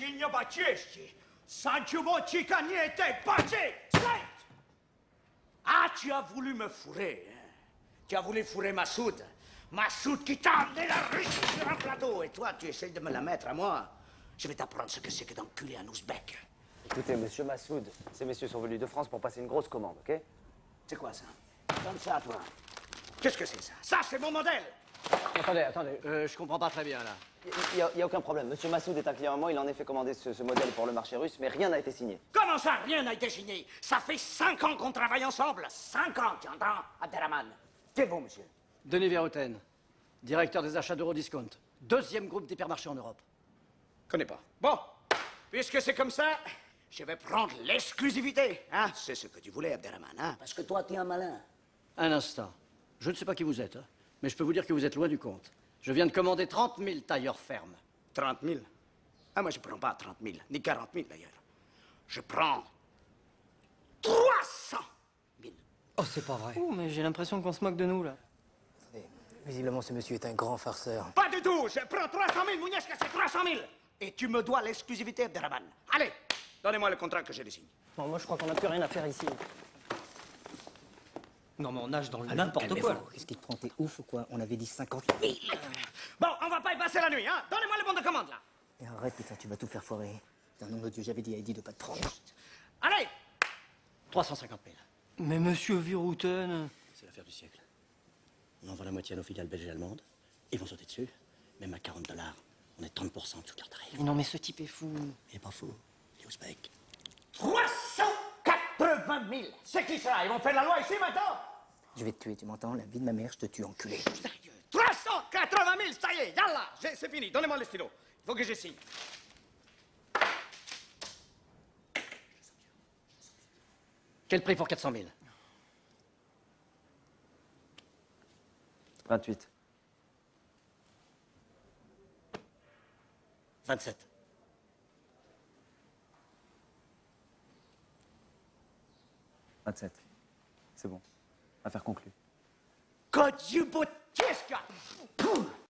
Signo Baceschi, Sancho Boccica niente, Bacci, Slate! Ah, tu as voulu me fourrer, hein? Tu as voulu fourrer Massoud. Massoud qui t'a amené la Russie sur un plateau. Et toi, tu essayes de me la mettre à moi. Je vais t'apprendre ce que c'est que d'enculer un ouzbek. Écoutez, monsieur Massoud, ces messieurs sont venus de France pour passer une grosse commande, ok? C'est quoi ça? Donne ça à toi. Qu'est-ce que c'est ça? Ça, c'est mon modèle! Attendez. Je comprends pas très bien, là. Il y a aucun problème. Monsieur Massoud est un client à moi, il en a fait commander ce modèle pour le marché russe, mais rien n'a été signé. Comment ça, rien n'a été signé? Ça fait 5 ans qu'on travaille ensemble. 5 ans, tu entends, Abderrahman? Qui est vous, monsieur? Denis Verhoeven, directeur des achats d'Eurodiscount. 2e groupe d'hypermarchés en Europe. Connais pas. Bon, puisque c'est comme ça, je vais prendre l'exclusivité. Hein? C'est ce que tu voulais, Abderrahman, hein? Parce que toi, tu es un malin. Un instant. Je ne sais pas qui vous êtes, hein, mais je peux vous dire que vous êtes loin du compte. Je viens de commander 30 000 tailleurs fermes. 30 000? Ah, moi, je prends pas 30 000, ni 40 000, d'ailleurs. Je prends 300 000. Oh, c'est pas vrai. Oh, mais j'ai l'impression qu'on se moque de nous, là. Attendez, visiblement ce monsieur est un grand farceur. Pas du tout. Je prends 300 000, Mouniesca, c'est 300 000. Et tu me dois l'exclusivité, Abderrahman. Allez, donnez-moi le contrat que je dessine. Bon, moi, je crois qu'on n'a plus rien à faire ici. Non, mais on nage dans le N'importe n'importe quoi. quoi. Qu'est-ce qui te prend? T'es ouf ou quoi? On avait dit 50 000. Bon, on va pas y passer la nuit, hein? Donnez-moi le bon de commande, là. Et arrête, putain, tu vas tout faire foirer. Putain, nom de Dieu, j'avais dit à Eddie de pas te prendre. Allez! 350 000. Mais monsieur Verhoeven... C'est l'affaire du siècle. On envoie la moitié à nos filiales belges et allemandes. Ils vont sauter dessus. Même à 40 $, on est 30% en dessous de leur tarif. Mais non, mais ce type est fou. Il est pas fou. Il est ouzbek. 380 000. C'est qui ça? Ils vont faire la loi ici, maintenant? Je vais te tuer, tu m'entends? La vie de ma mère, je te tue, enculé. Sérieux? 380 000, ça y est, yallah! C'est fini, donnez-moi le stylo. Il faut que je signe. Quel prix pour 400 000? 28. 27. 27. C'est bon. Affaire conclue. Kodjubotieska!